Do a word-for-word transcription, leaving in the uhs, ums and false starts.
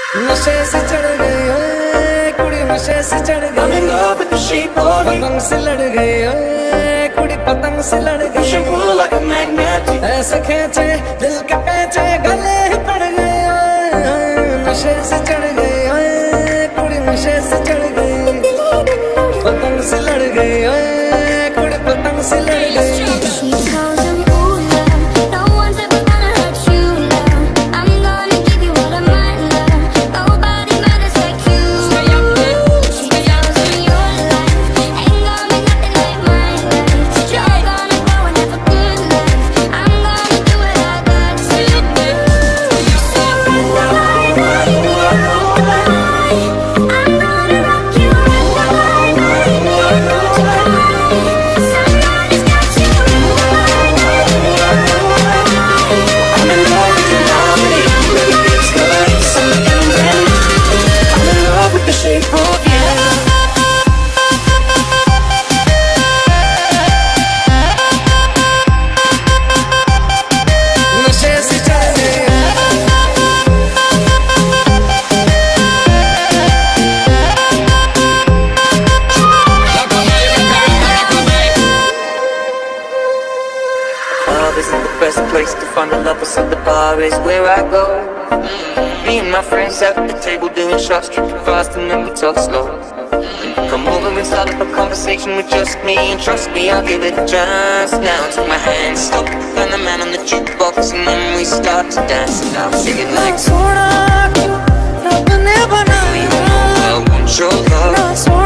नशे से चढ़ गई ओए कुड़ी नशे से चढ़ गई I'm in love with the shape of you पतंग से लड़ गई ओए कुड़ी पतंग से लड़ गई Push and pull like a magnet ऐसे खींचे दिल के पेचे गले ही पड़ गए ओए नशे से चढ़ गई ओए कुड़ी नशे से चढ़ गई पतंग से लड़ गई ओए कुड़ी पतंग से लड़ गई So the bar is where I go. Me and my friends at the table doing shots, tripping fast and then we talk slow. Come over and start up a conversation with just me, and trust me, I'll give it a chance. Now take my hand, stop, and the man on the jukebox, and then we start to dance. And I'm singing like, I want your love.